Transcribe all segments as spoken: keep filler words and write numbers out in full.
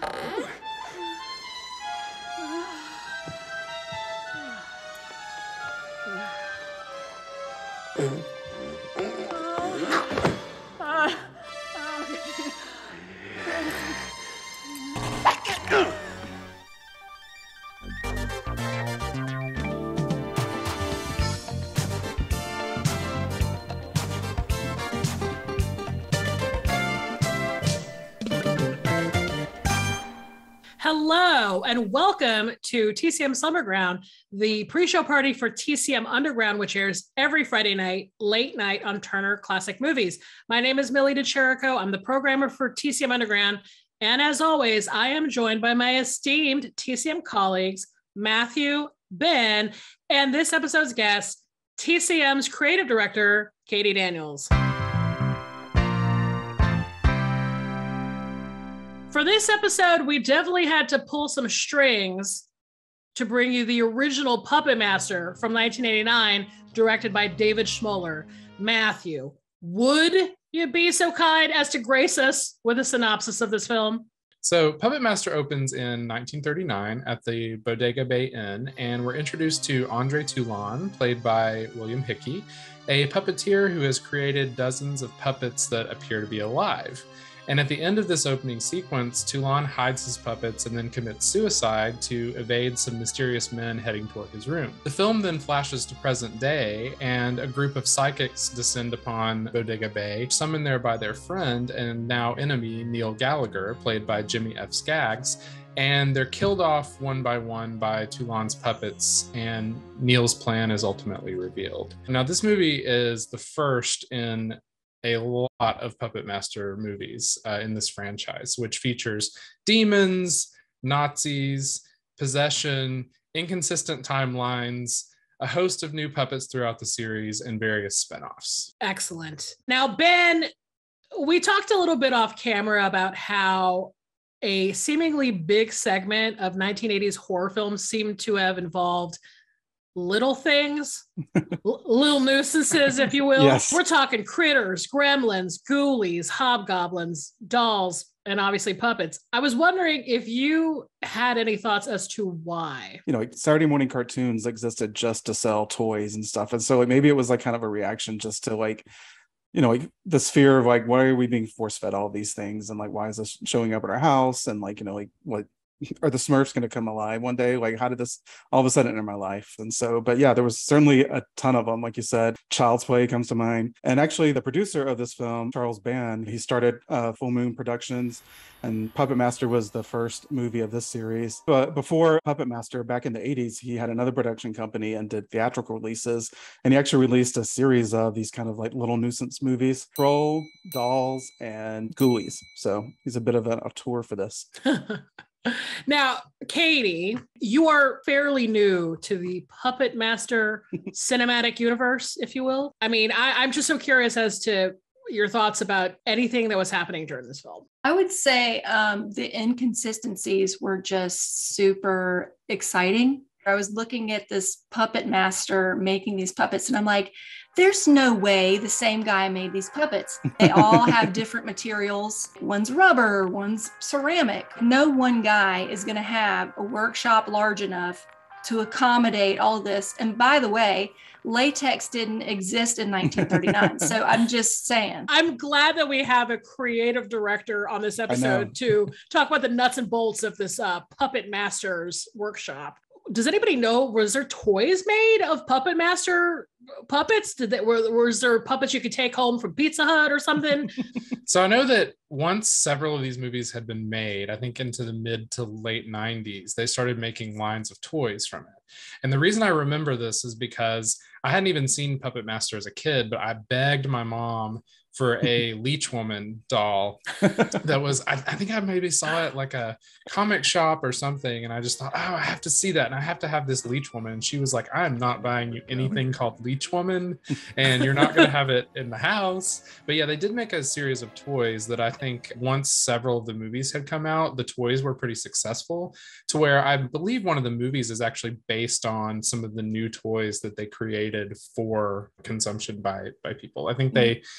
Hello and welcome to T C M Slumberground, the pre-show party for T C M Underground, which airs every Friday night, late night on Turner Classic Movies. My name is Millie DeCherico. I'm the programmer for T C M Underground. And as always, I am joined by my esteemed T C M colleagues, Matthew, Ben, and this episode's guest, T C M's creative director, Katie Daniels. For this episode, we definitely had to pull some strings to bring you the original Puppet Master from nineteen eighty-nine, directed by David Schmoeller. Matthew, would you be so kind as to grace us with a synopsis of this film? So Puppet Master opens in nineteen thirty-nine at the Bodega Bay Inn, and we're introduced to Andre Toulon, played by William Hickey, a puppeteer who has created dozens of puppets that appear to be alive. And at the end of this opening sequence, Toulon hides his puppets and then commits suicide to evade some mysterious men heading toward his room. The film then flashes to present day, and a group of psychics descend upon Bodega Bay, summoned there by their friend and now enemy, Neil Gallagher, played by Jimmy F. Skaggs, and they're killed off one by one by Toulon's puppets, and Neil's plan is ultimately revealed. Now, this movie is the first in a lot of Puppet Master movies uh, in this franchise, which features demons, Nazis, possession, inconsistent timelines, a host of new puppets throughout the series, and various spinoffs. Excellent. Now, Ben, we talked a little bit off camera about how a seemingly big segment of nineteen eighties horror films seemed to have involved little things, l- little nuisances, if you will. Yes. We're talking critters, gremlins, ghoulies, hobgoblins, dolls, and obviously puppets. I was wondering if you had any thoughts as to why. You know, like Saturday morning cartoons existed just to sell toys and stuff. And so like maybe it was like kind of a reaction just to like, you know, like this fear of like, why are we being force fed all these things? And like, why is this showing up at our house? And like, you know, like what are the Smurfs going to come alive one day? Like, how did this all of a sudden enter my life? And so, but yeah, there was certainly a ton of them. Like you said, Child's Play comes to mind. And actually the producer of this film, Charles Band, he started uh, Full Moon Productions, and Puppet Master was the first movie of this series. But before Puppet Master, back in the eighties, he had another production company and did theatrical releases. And he actually released a series of these kind of like little nuisance movies, Troll, Dolls, and Ghoulies. So he's a bit of a, a tour for this. Now, Katie, you are fairly new to the Puppet Master cinematic universe, if you will. I mean, I, I'm just so curious as to your thoughts about anything that was happening during this film. I would say um, the inconsistencies were just super exciting. I was looking at this puppet master making these puppets, and I'm like, there's no way the same guy made these puppets. They all have different materials. One's rubber, one's ceramic. No one guy is going to have a workshop large enough to accommodate all this. And by the way, latex didn't exist in nineteen thirty-nine. So I'm just saying. I'm glad that we have a creative director on this episode to talk about the nuts and bolts of this uh, Puppet Master's workshop. Does anybody know, was there toys made of Puppet Master puppets? Did they, were, was there puppets you could take home from Pizza Hut or something? So I know that once several of these movies had been made, I think into the mid to late nineties, they started making lines of toys from it. And the reason I remember this is because I hadn't even seen Puppet Master as a kid, but I begged my mom for a Leech Woman doll that was, I, I think I maybe saw it like a comic shop or something. And I just thought, oh, I have to see that. And I have to have this Leech Woman. And she was like, I'm not buying you anything called Leech Woman, and you're not going to have it in the house. But yeah, they did make a series of toys that I think once several of the movies had come out, the toys were pretty successful, to where I believe one of the movies is actually based on some of the new toys that they created for consumption by, by people. I think they had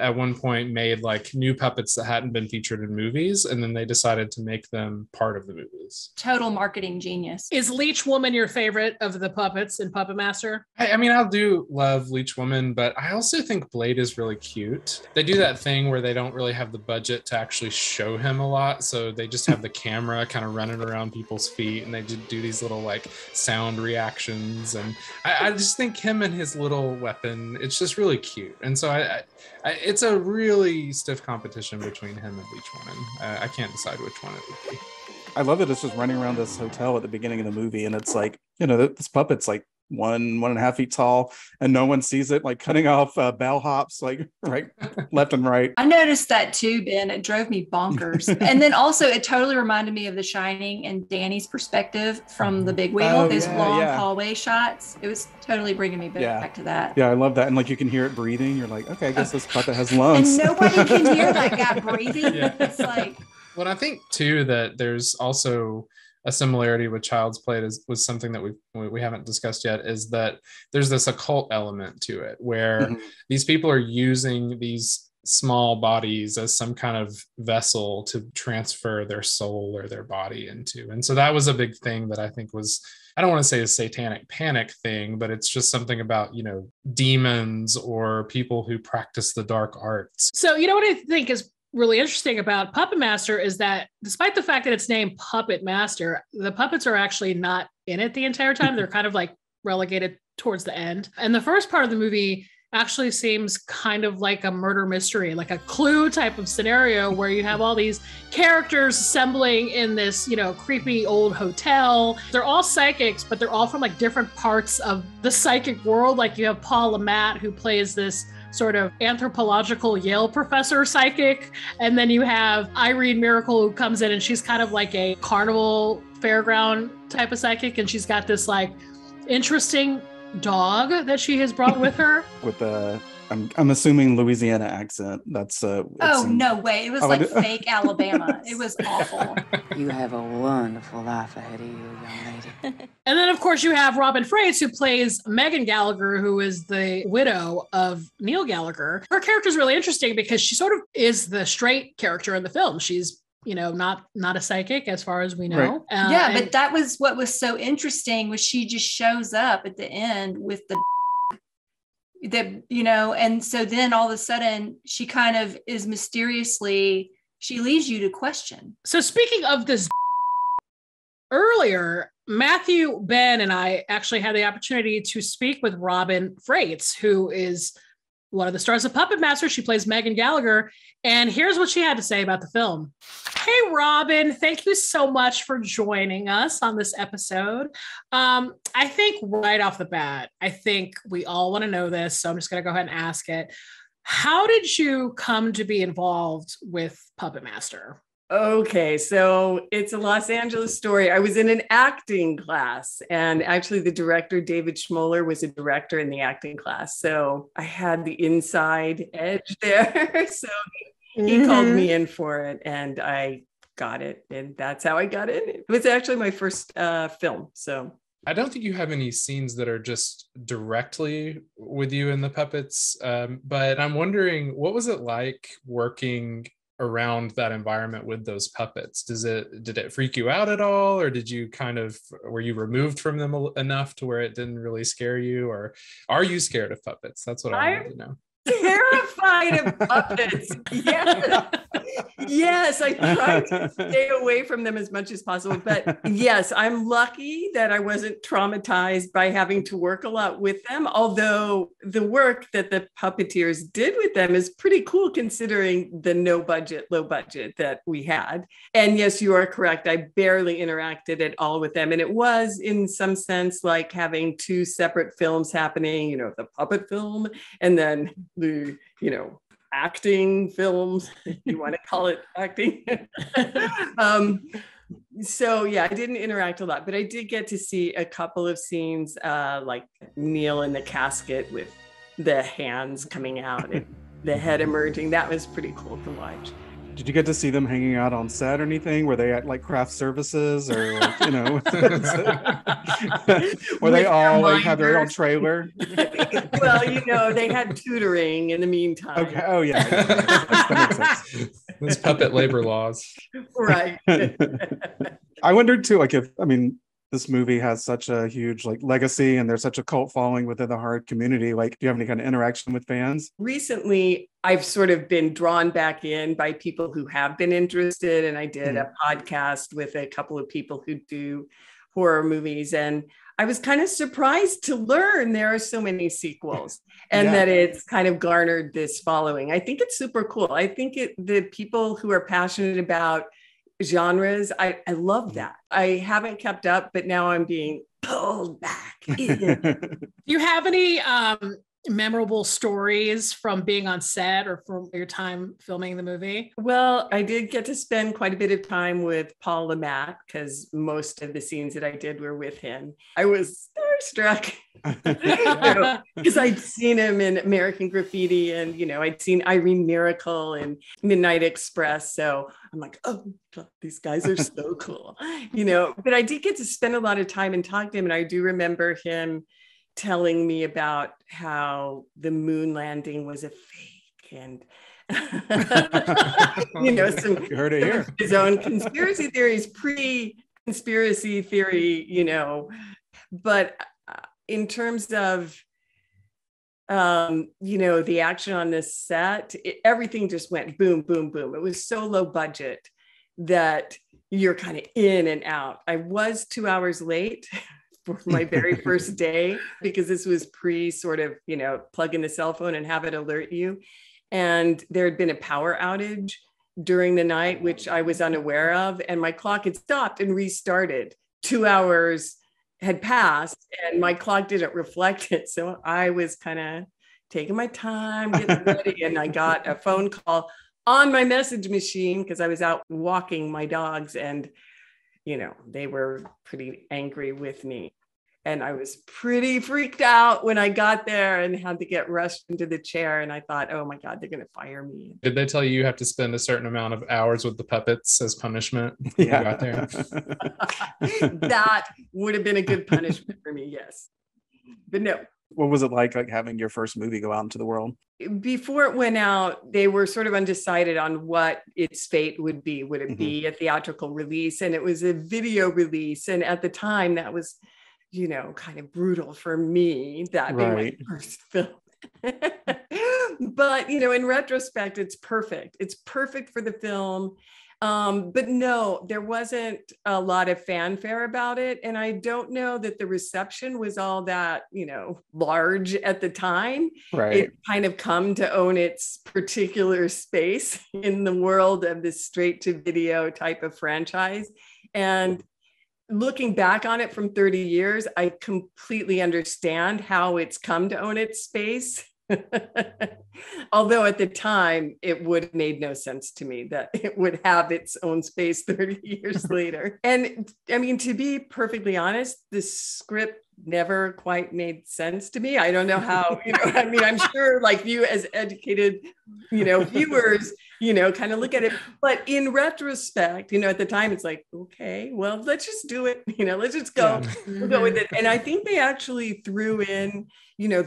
at one point made like new puppets that hadn't been featured in movies, and then they decided to make them part of the movies. Total marketing genius. Is Leech Woman your favorite of the puppets in Puppet Master? I, I mean, I do love Leech Woman, but I also think Blade is really cute. They do that thing where they don't really have the budget to actually show him a lot, so they just have the camera kind of running around people's feet, and they just do these little like sound reactions, and I, I just think him and his little weapon, it's just really cute. And so I, I, I it's a really stiff competition between him and Leech Woman. Uh, I can't decide which one it would be. I love that it's just running around this hotel at the beginning of the movie, and it's like, you know, this puppet's like one one and a half feet tall, and no one sees it, like cutting off uh, bellhops like right left and right. I noticed that too, Ben. It drove me bonkers. And then also it totally reminded me of The Shining and Danny's perspective from the big wheel, Oh, those yeah, long yeah. hallway shots. It was totally bringing me back, Yeah. back to that. Yeah, I love that. And like you can hear it breathing. You're like, okay, I guess this puppet has lungs. And nobody can hear that guy breathing. Yeah. It's like, Well, I think too that there's also a similarity with Child's Play is was something that we we haven't discussed yet, is that there's this occult element to it where Mhm. these people are using these small bodies as some kind of vessel to transfer their soul or their body into. And so that was a big thing that I think was, I don't want to say a satanic panic thing, but it's just something about, you know, demons or people who practice the dark arts. So, you know what I think is really interesting about Puppet Master is that despite the fact that it's named Puppet Master, the puppets are actually not in it the entire time. They're kind of like relegated towards the end. And the first part of the movie actually seems kind of like a murder mystery, like a Clue type of scenario where you have all these characters assembling in this, you know, creepy old hotel. They're all psychics, but they're all from like different parts of the psychic world. Like you have Paul Lamont, who plays this sort of anthropological Yale professor psychic. And then you have Irene Miracle, who comes in and she's kind of like a carnival fairground type of psychic. And she's got this like interesting dog that she has brought with her. With the, I'm I'm assuming Louisiana accent. That's uh. oh, in- no way. It was Oh, like I did- fake Alabama. It was awful. You have a wonderful life ahead of you, young lady. And then, of course, you have Robin Frates, who plays Megan Gallagher, who is the widow of Neil Gallagher. Her character is really interesting because she sort of is the straight character in the film. She's, you know, not not a psychic as far as we know. Right. Uh, yeah, and- but that was what was so interesting was she just shows up at the end with the that, you know, and so then all of a sudden she kind of is mysteriously, she leaves you to question. So speaking of this, earlier, Matthew, Ben, and I actually had the opportunity to speak with Robin Frates, who is one of the stars of Puppet Master. She plays Megan Gallagher. And here's what she had to say about the film. Hey, Robin, thank you so much for joining us on this episode. Um, I think right off the bat, I think we all want to know this, so I'm just going to go ahead and ask it. How did you come to be involved with Puppet Master? Okay, so it's a Los Angeles story. I was in an acting class, and actually the director, David Schmoeller, was a director in the acting class. So I had the inside edge there. So he Mm-hmm. called me in for it, and I got it. And that's how I got in. It was actually my first uh, film. So I don't think you have any scenes that are just directly with you in the puppets, um, but I'm wondering, what was it like working around that environment with those puppets? Does it did it freak you out at all, or did you kind of were you removed from them enough to where it didn't really scare you, or are you scared of puppets? That's what I I- wanted to know. terrified of puppets. Yes. Yes, I tried to stay away from them as much as possible. But yes, I'm lucky that I wasn't traumatized by having to work a lot with them. Although the work that the puppeteers did with them is pretty cool considering the no budget, low budget that we had. And yes, you are correct. I barely interacted at all with them. And it was in some sense like having two separate films happening, you know, the puppet film and then the, you know, acting films, if you want to call it acting. um, so yeah, I didn't interact a lot, but I did get to see a couple of scenes uh, like Neil in the casket with the hands coming out and the head emerging. That was pretty cool to watch. Did you get to see them hanging out on set or anything? Were they at like craft services or like, you know, were they all like have their own trailer? Well, you know, they had tutoring in the meantime. Okay. Oh yeah. yeah. That, that makes sense. Those puppet labor laws. Right. I wondered too, like if I mean this movie has such a huge like legacy and there's such a cult following within the horror community. Like, do you have any kind of interaction with fans? Recently, I've sort of been drawn back in by people who have been interested. And I did mm. a podcast with a couple of people who do horror movies. And I was kind of surprised to learn there are so many sequels and yeah. that it's kind of garnered this following. I think it's super cool. I think it, the people who are passionate about genres, I, I love that. I haven't kept up, but now I'm being pulled back in. Do you have any um, memorable stories from being on set or from your time filming the movie? Well, I did get to spend quite a bit of time with Paul Le Mat because most of the scenes that I did were with him. I was starstruck because I'd seen him in American Graffiti and, you know, I'd seen Irene Miracle and Midnight Express. So I'm like, oh, God, these guys are so cool, you know, but I did get to spend a lot of time and talk to him. And I do remember him telling me about how the moon landing was a fake and you know some you heard it here. His own conspiracy theories, pre-conspiracy theory, you know, but in terms of um you know the action on this set, it, everything just went boom boom boom. It was so low budget that you're kind of in and out. I was two hours late for my very first day because this was pre sort of, you know, plug in the cell phone and have it alert you. And there had been a power outage during the night, which I was unaware of. And my clock had stopped and restarted. Two hours had passed and my clock didn't reflect it. So I was kind of taking my time, getting ready. And I got a phone call on my message machine because I was out walking my dogs and you know, they were pretty angry with me. And I was pretty freaked out when I got there and had to get rushed into the chair. And I thought, oh my God, they're going to fire me. Did they tell you you have to spend a certain amount of hours with the puppets as punishment when yeah. you got there? That would have been a good punishment for me, yes. But no. What was it like, like having your first movie go out into the world? Before it went out, they were sort of undecided on what its fate would be. Would it mm-hmm. be a theatrical release? And it was a video release. And at the time, that was, you know, kind of brutal for me, that being right. my first film. But, you know, in retrospect, it's perfect. It's perfect for the film. Um, but no, there wasn't a lot of fanfare about it. And I don't know that the reception was all that, you know, large at the time. Right. It kind of come to own its particular space in the world of this straight to video type of franchise. And looking back on it from thirty years, I completely understand how it's come to own its space. Although at the time it would have made no sense to me that it would have its own space thirty years later. And I mean, to be perfectly honest, the script never quite made sense to me. I don't know how, you know, I mean, I'm sure like you as educated, you know, viewers, you know, kind of look at it. But in retrospect, you know, at the time it's like, okay, well, let's just do it. You know, let's just go, yeah. we'll go with it. And I think they actually threw in, you know, the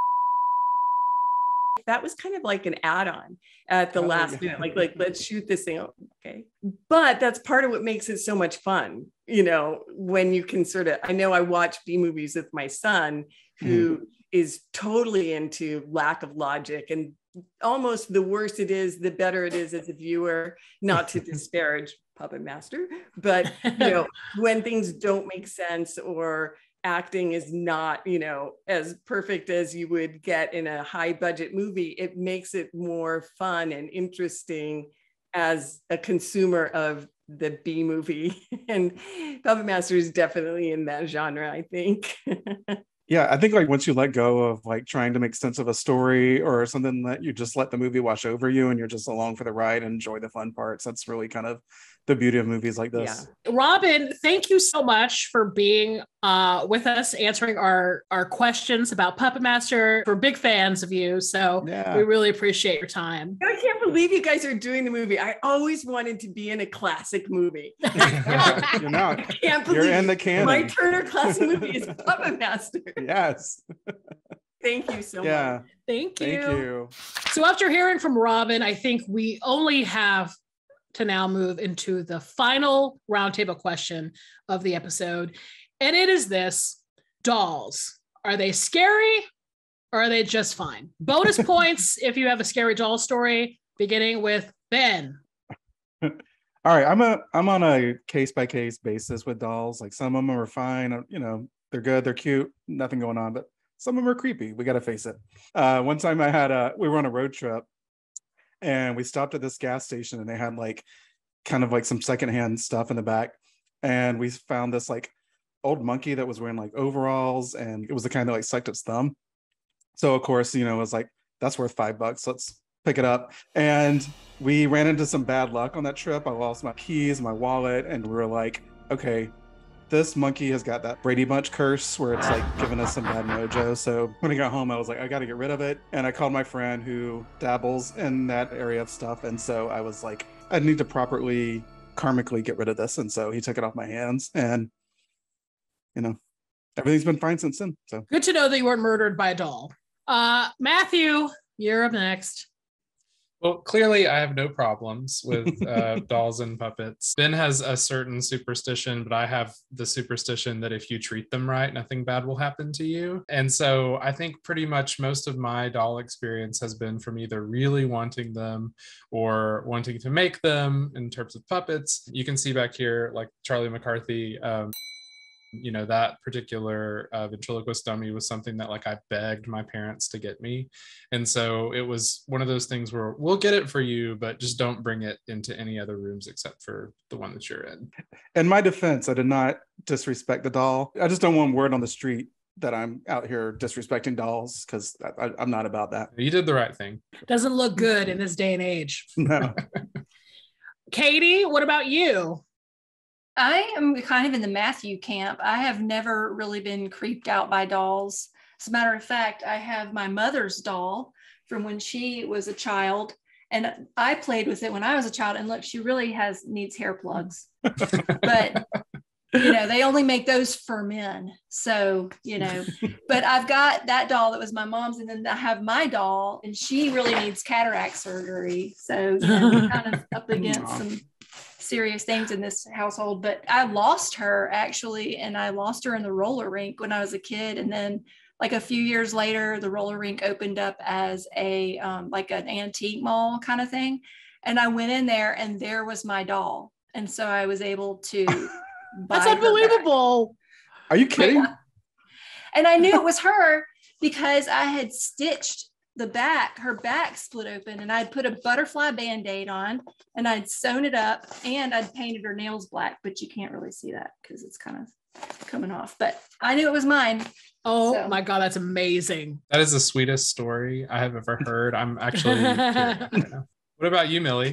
that was kind of like an add-on at the oh, last yeah. minute, like, like, let's shoot this thing. Okay. But that's part of what makes it so much fun, you know, when you can sort of, I know I watch B movies with my son who mm. is totally into lack of logic, and almost the worse it is, the better it is as a viewer, not to disparage Puppet Master, but, you know, when things don't make sense or acting is not, you know, as perfect as you would get in a high budget movie, it makes it more fun and interesting as a consumer of the B movie. And Puppet Master is definitely in that genre, I think. Yeah, I think like once you let go of like trying to make sense of a story or something, that you just let the movie wash over you and you're just along for the ride and enjoy the fun parts. That's really kind of the beauty of movies like this. Yeah. Robin, thank you so much for being uh, with us, answering our, our questions about Puppet Master. We're big fans of you, so Yeah. we really appreciate your time. I can't believe you guys are doing the movie. I always wanted to be in a classic movie. You're not. I can't believe You're in the canon. my Turner classic movie is Puppet Master. Yes. Thank you so Yeah. much. Thank you. Thank you. So after hearing from Robin, I think we only have to now move into the final roundtable question of the episode. And it is this: dolls, are they scary or are they just fine? Bonus points if you have a scary doll story, beginning with Ben. All right, I'm a I'm on a case by case basis with dolls. Like some of them are fine, you know, they're good, they're cute, nothing going on, but some of them are creepy. We got to face it. Uh, one time I had a we were on a road trip, and we stopped at this gas station, and they had like kind of like some secondhand stuff in the back, and we found this like old monkey that was wearing like overalls, and it was the kind that like sucked its thumb. So of course, you know, it was like, that's worth five bucks. Let's pick it up. And we ran into some bad luck on that trip. I lost my keys, my wallet, and we were like, okay, this monkey has got that Brady Bunch curse where it's like giving us some bad mojo. So when I got home, I was like, I got to get rid of it. And I called my friend who dabbles in that area of stuff. And so I was like, I need to properly karmically get rid of this. And so he took it off my hands, and, you know, everything's been fine since then. So good to know that you weren't murdered by a doll. Uh, Matthew, you're up next. Well, clearly I have no problems with uh, dolls and puppets. Ben has a certain superstition, but I have the superstition that if you treat them right, nothing bad will happen to you. And so I think pretty much most of my doll experience has been from either really wanting them or wanting to make them in terms of puppets. You can see back here, like Charlie McCarthy, um, you know, that particular uh, ventriloquist dummy was something that like I begged my parents to get me. And so it was one of those things where we'll get it for you, but just don't bring it into any other rooms except for the one that you're in. In my defense, I did not disrespect the doll. I just don't want word on the street that I'm out here disrespecting dolls, because I'm not about that. You did the right thing. Doesn't look good in this day and age. No. Katie, what about you? I am kind of in the Matthew camp. I have never really been creeped out by dolls. As a matter of fact, I have my mother's doll from when she was a child, and I played with it when I was a child. And look, she really has needs hair plugs, but you know, they only make those for men. So, you know, but I've got that doll that was my mom's, and then I have my doll, and she really needs cataract surgery. So, you know, we're kind of up against some serious things in this household. But I lost her actually, and I lost her in the roller rink when I was a kid. And then like a few years later, the roller rink opened up as a um, like an antique mall kind of thing. And I went in there, and there was my doll. And so I was able to buy That's unbelievable. Are you kidding? Yeah. And I knew it was her because I had stitched the back, her back split open, and I'd put a butterfly band-aid on, and I'd sewn it up, and I'd painted her nails black, but you can't really see that because it's kind of coming off, but I knew it was mine. Oh So. my God, that's amazing. That is the sweetest story I have ever heard. I'm actually tearing up right now. What about you, Millie?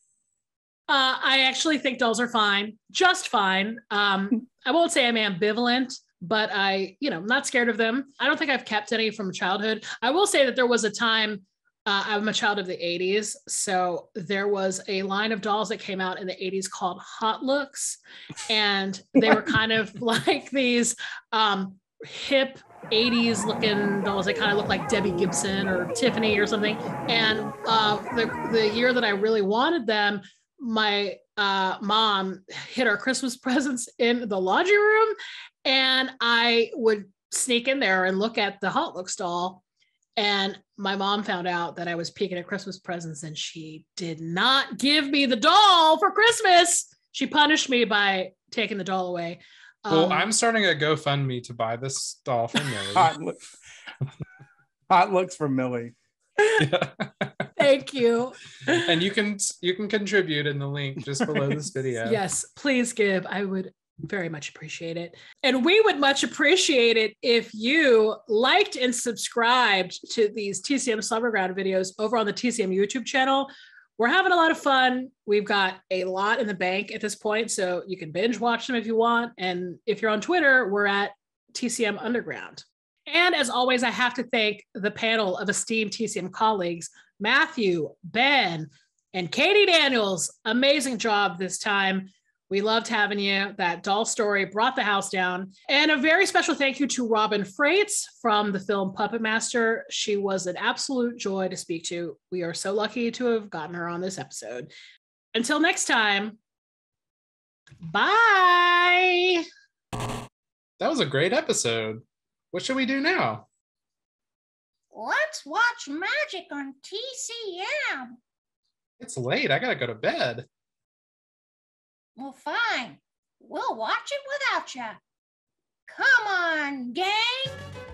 Uh, I actually think dolls are fine, just fine. Um, I won't say I'm ambivalent, but I, you know, I'm not scared of them. I don't think I've kept any from childhood. I will say that there was a time, uh, I'm a child of the eighties. So there was a line of dolls that came out in the eighties called Hot Looks. And they were kind of like these um, hip eighties looking dolls. They kind of look like Debbie Gibson or Tiffany or something. And uh, the, the year that I really wanted them, my uh, mom hid our Christmas presents in the laundry room, and I would sneak in there and look at the Hot Looks doll. And my mom found out that I was peeking at Christmas presents, and she did not give me the doll for Christmas. She punished me by taking the doll away. Well, Um, I'm starting a GoFundMe to buy this doll for Millie. Hot, look- Hot looks from Millie. Yeah. Thank you. And you can you can contribute in the link just below this video. Yes, please give. I would very much appreciate it. And we would much appreciate it if you liked and subscribed to these T C M Slumberground videos over on the T C M YouTube channel. we're having a lot of fun. We've got a lot in the bank at this point, so you can binge watch them if you want. And if you're on Twitter, we're at T C M Underground. And as always, I have to thank the panel of esteemed T C M colleagues, Matthew, Ben, and Katie Daniels. Amazing job this time. We loved having you. That doll story brought the house down. And a very special thank you to Robin Frates from the film Puppet Master. She was an absolute joy to speak to. We are so lucky to have gotten her on this episode. Until next time, bye. That was a great episode. What should we do now? Let's watch magic on T C M. It's late. I gotta go to bed. Well, fine. We'll watch it without you. Come on, gang.